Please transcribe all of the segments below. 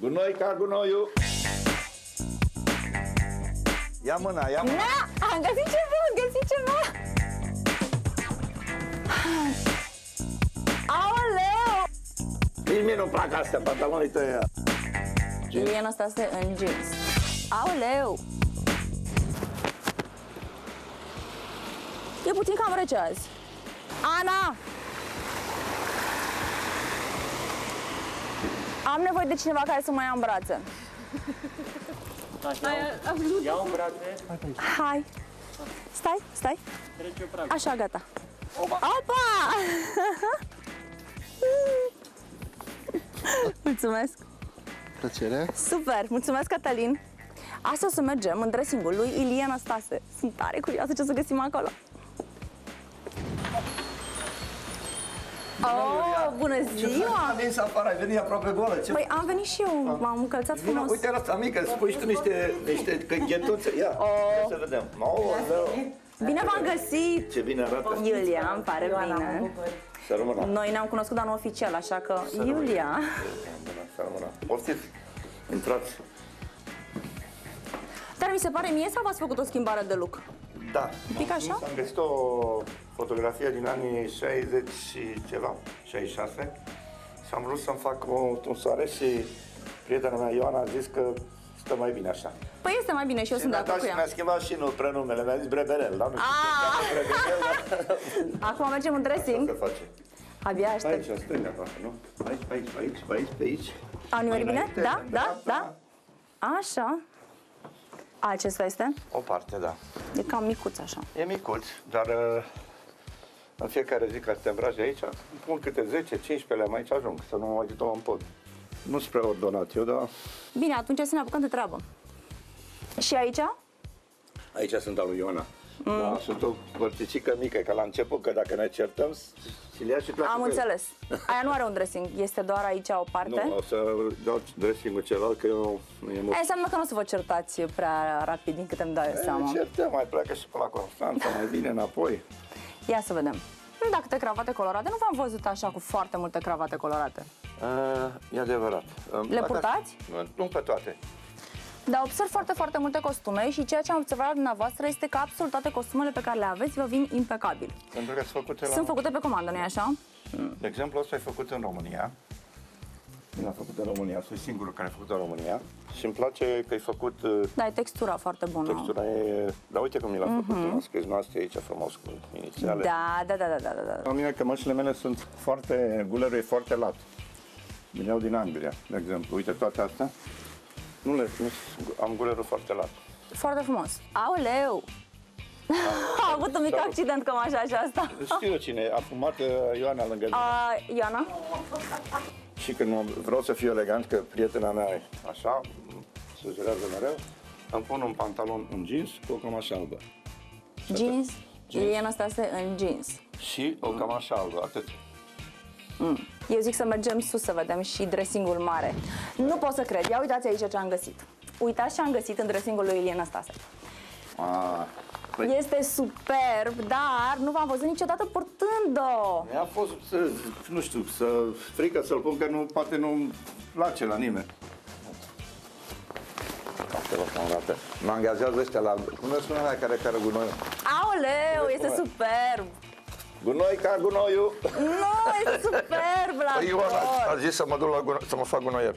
Gunoi ca gunoiul. Ia mâna, ia mâna. Na, am găsit ceva, am găsit ceva. Aoleu! Nici mie nu-mi plac astea, pantalonii tăi ăia. Iuliana Stase în jeans. Aoleu! E puțin cam rece azi. Ana! Am nevoie de cineva care să mă ia în brațe. Ia în brațe. Hai! Stai, stai. Trece prag. Așa, gata. Opa! Mulțumesc! Plăcere. Super! Mulțumesc, Cătălin! Astăzi o să mergem în dressing-ul lui Iuliana Stase. Sunt tare curioasă ce o să găsim acolo. Oh, bună ziua! Am venit afară, ai venit aproape goală. Păi am venit și eu, m-am încălțat frumos. Uite la asta mică, spui și tu niște căghetuțe. Ia, să vedem. Bine v-am găsit! Ce bine arată. Iulia, îmi pare bine. Să rămână. Noi ne-am cunoscut, dar nu oficial, așa că Iulia. Să rămână. Poftiți, intrați. Dar mi se pare mie sau v-ați făcut o schimbare de look? Da. Un pic așa? Am găsit o fotografie din anii 60 și ceva, 66. Și am vrut să-mi fac o tunsoare și prietena mea Ioana a zis că stă mai bine așa. Păi este mai bine și eu sunt de acord cu Și ea. mi-a schimbat și prenumele, mi-a zis Breberel, dar nu știu ce Breberel, dar... Acum mergem în dressing. Ce face? Abia aștept. Aici, stânga aproape, nu? Aici, pe aici. Au nimerit bine? Înainte, Da? Așa. Acesta este? O parte, da. E cam micuț așa. E micuț, dar în fiecare zi ca să te îmbraci de aici, pun câte 10-15 lei aici ajung, să nu mă agită în pod. Nu spre ordonat eu, dar... Bine, atunci să ne apucăm de treabă. Și aici? Aici sunt al lui Ioana. Da, sunt o părticică mică, că la început, că dacă ne certăm, și le ia și pleacă. Am înțeles. Aia nu are un dressing, este doar aici o parte? Nu, o să dau dressing-ul celălalt, că eu nu e mult. Aia înseamnă că nu o să vă certați prea rapid, din câte îmi dau eu seama. Ne certăm, mai pleacă și pe la Constanța, mai vine înapoi. Ia să vedem. Da, câte cravate colorate. Nu v-am văzut așa cu foarte multe cravate colorate. E adevărat. Le purtați? Nu pe toate. Dar observ foarte multe costume și ceea ce am observat la dumneavoastră este că absolut toate costumele pe care le aveți vă vin impecabil. Pentru că sunt făcute Sunt făcute pe comandă, nu-i așa? De exemplu, ăsta e făcut în România. Bine, a făcut în România, sunt singurul care a făcut în România. Și îmi place că e făcut... Da, e textura foarte bună. Textura e... Dar uite cum mi l-a făcut, am scris noastre aici frumos cu inițiale. Da. La mine cămășile mele sunt foarte... Gulerul e foarte lat. Vineau din Anglia, de exemplu. Uite toate astea. Am gulerul foarte lat. Foarte frumos. Aoleu! A avut un mic accident cămașa aceasta. Știu eu cine, a fumat Ioana lângă mine. Ioana? Și când vreau să fiu elegant, că prietena mea e așa, sugerează mereu, îmi pun un pantalon, un jeans cu o cămașă albă. Jeans? Iuliana Stase în jeans. Și o cămașă albă, atât. Eu zic să mergem sus să vedem și dressingul mare. Nu pot să cred. Ia uitați aici ce am găsit. Uitați ce am găsit în dressingul lui Iuliana Stase. Păi... Este superb, dar nu v-am văzut niciodată purtând-o. Mi-a fost, nu știu, frică să-l pun, că poate nu place la nimeni. Mă angajează ăștia la... Cum ne spune aia care gunoi? Aoleu, este superb! Gunoi ca gunoiul! Nu, este superb la Păi Ioana tot! a zis să mă duc să mă fac gunoier.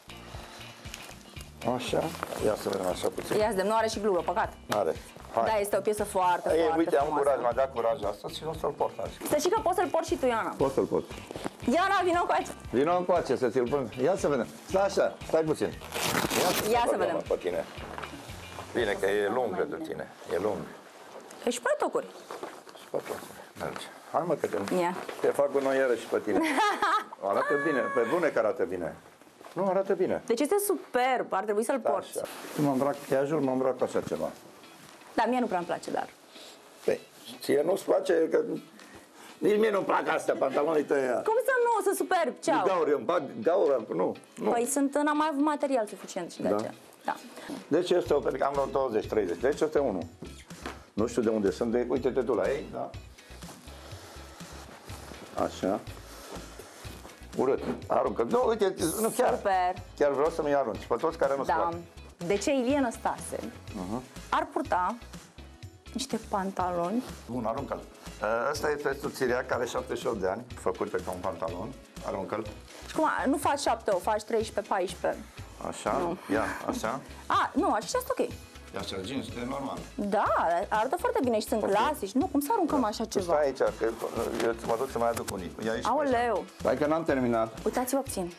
Așa, ia să vedem așa puțin. Ia să vedem, nu are și glură, păcat. Are. Hai. Da, este o piesă foarte Uite, am frumoasă. curaj, mi-a dat curaj asta și o să-l port azi. Să știi că poți să-l porți și tu, Ioana. Pot să-l port. Ioana, vină cu aici. Vino încoace să ți-l pun. Ia să vedem. Stai așa, stai puțin. Ia să vedem. Pe tine. Bine că e lungă de tine. E lung. E și pune tocuri. Și pe toate. Merge. Hai mă că Ia. te fac gunoieră și pe tine. Arată bine, pe bune că arată bine. Nu, arată bine. Deci este superb, ar trebui să-l porți. Așa. Când mă îmbrac casual, mă îmbrac cu așa ceva. Da, mie nu prea îmi place, dar... Păi, ție nu-ți place că... Nici mie nu-mi plac astea, pantalonii tăi aia. Cum să nu? Sunt superb, ce au? Gaură, îmi bag gaură, nu. Păi n-am mai avut material suficient și de Da. aceea. Da. Deci este o, pentru că am vreo 20-30. Deci este unul. Nu știu de unde sunt, uite-te tu la ei, da? Așa. Urât. Aruncă. Nu, uite, nu chiar. Super. Chiar vreau să-mi arunci. Pe toți care nu-ți Da. plac. De ce Ilie Năstase ar purta niște pantaloni? Bun, aruncă-l. Ăsta este subțirea care are 78 de ani, făcută ca un pantalon. Aruncă-l. Și cum, nu faci 7-8, faci 13-14. Așa, ia, așa. Nu, așa sunt ok. Ia așa, jeans, e normal. Da, arată foarte bine și sunt clasici. Nu, cum să aruncăm așa Tu ceva? stai aici, că eu mă duc să mai aduc unii. Ia aici. Aoleu. Stai că n-am terminat. Uitați-vă puțin.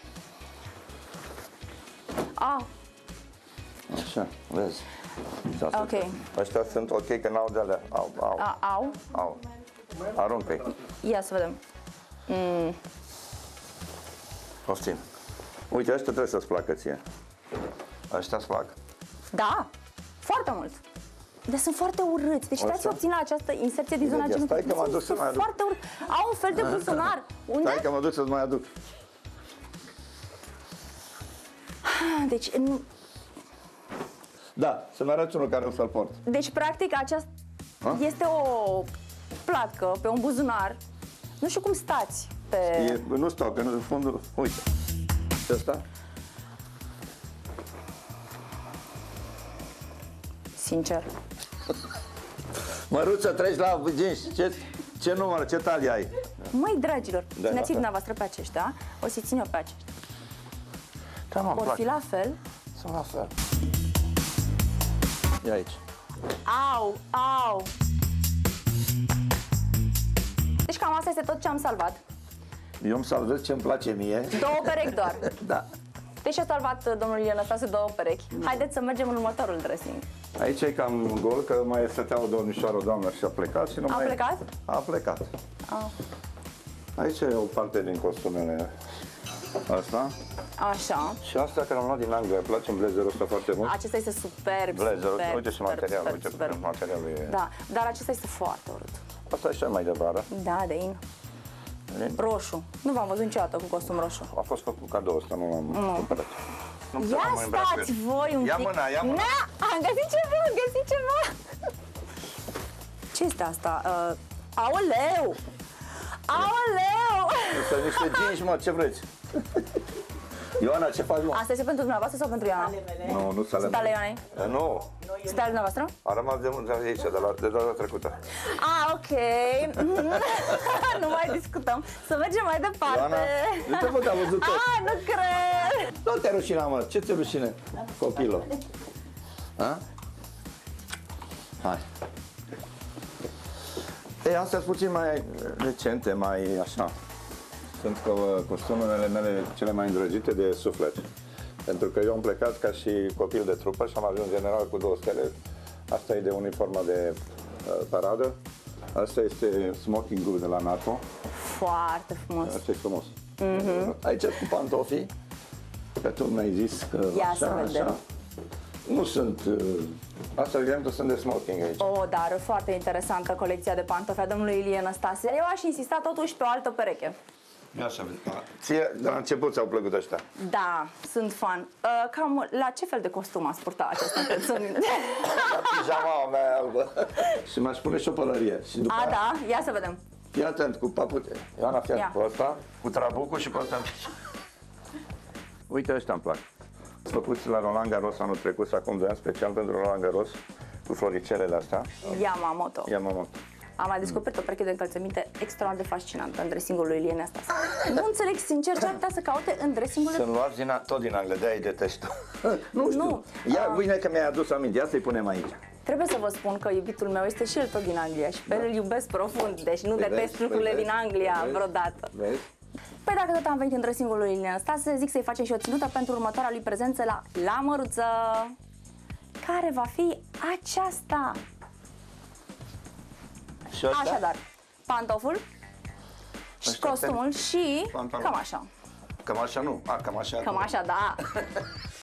Așa, vezi. Ok. Ăștia sunt ok, că n-au de-alea. Au. Aruncă-i. Ia să vedem. Poftim. Uite, ăștia trebuie să-ți placă ție. Ăștia-ți plac. Da, foarte mult. Deci sunt foarte urâți. Deci uitați-vă puțin la această inserție din zona Imediat. Stai genunchiului. că mă duc să mai aduc. Foarte urâți. Au un fel de buzunar. Unde? Stai că mă duc să-ți mai aduc. Deci, Da, să-mi arăți unul care o să-l port. deci practic, aceasta este o platcă pe un buzunar. Nu știu cum stați pe... Nu stau, că în fundul... Uite. Și ăsta? Sincer. Măruță, treci la jeans. Ce număr, ce talie ai? Măi, dragilor, Da, țineți-i da. dumneavoastră pe aceștia, o să-i țin eu pe aceștia. Da, mă, Vor fi la fel. Sunt la fel. Ia aici. Au! Deci cam asta este tot ce am salvat. Eu îmi salvez ce-mi place mie. 2 perechi doar. Da. Deci a salvat domnul Ilie Năstase 2 perechi. Haideți să mergem în următorul dressing. Aici e cam gol, că mai stătea o domnișoară, o doamnă și a plecat și nu A mai... plecat? A plecat. Ah. Aici e o parte din costumele asta. Așa. Și asta care am luat din Anglia, îmi place blazerul ăsta foarte mult. Acesta este superb, Blazerul, superb, uite și superb, materialul, superb, uite, superb. materialul e... Da, dar acesta este foarte urât. Asta e cel mai de vară. Da, de in. Roșu. Nu v-am văzut niciodată cu costum roșu. A fost făcut cadou ăsta, nu l-am cumpărat. Nu Ia stați voi un Ia pic. mâna, ia mâna. Na, am găsit ceva. Ce este asta? Aoleu! Sunt niște jeans, mă, ce vreți? Ioana, ce faci, mă? Asta este pentru dumneavoastră sau pentru Ioana? Nu, nu s-a Sunt ale Ioanei? Nu, Sunt ale dumneavoastră? a rămas de mult de aici, de data trecută. Ok. Nu mai discutăm. Să mergem mai departe. Ioana, nu te văd, am văzut tot. Nu cred. Nu te rușina, mă, ce te rușine, copilul? A? Hai. Ei, astea sunt puțin mai recente, mai așa. Sunt costumele mele cele mai îndrăgite de suflet. Pentru că eu am plecat ca și copil de trupă și am ajuns general cu 2 stele. Asta e de uniforma de paradă. Asta este smokingul de la NATO. Foarte frumos. Asta e frumos. Aici cu pantofii, că tu mi-ai zis că Ia așa, să vedem. așa. Nu sunt... Asta, evident, sunt de smoking aici. Dar foarte interesantă colecția de pantofi a domnului Ilie Năstase. Eu aș insista totuși pe o altă pereche. Ia să vedem. Ție, de la început ți-au plăcut ăștia. Da, sunt fan. Cam la ce fel de costum ați purta această încălțăminte? La pijama mea albă. Și m-aș pune și o pălărie. Și după aia, Da, ia să vedem. fii atent cu papute. Ioana, fii atent Ia. cu ăsta, cu trabucul și cu ăsta. Uite, ăștia îmi plac. Făcuți la Roland Garros anul trecut, acum 2 ani, special pentru Roland Garros, cu floricelele astea. Yamamoto. Yamamoto. Am mai descoperit o pereche de încălțăminte extraordinar de fascinantă în dressingul lui Ilie Năstase. Nu înțeleg sincer ce ar putea să caute în dressingul lui... Să-mi luați tot din Anglia, de-aia îi detest. Nu știu. Nu. Ia, uite că mi-ai adus aminte, ia să-i punem aici. Trebuie să vă spun că iubitul meu este și el tot din Anglia și pe el îl iubesc profund, deci nu detest lucrurile din Anglia vreodată. Vezi? Păi dacă tot am venit în dressingul lui Ilie Năstase, zic să-i facem și o ținută pentru următoarea lui prezență la Măruță, care va fi aceasta. Și ăștia? Așadar, pantoful și Ăștia costumul și pantaloni. cam așa. Cam așa nu. Cam așa. Cam așa, da.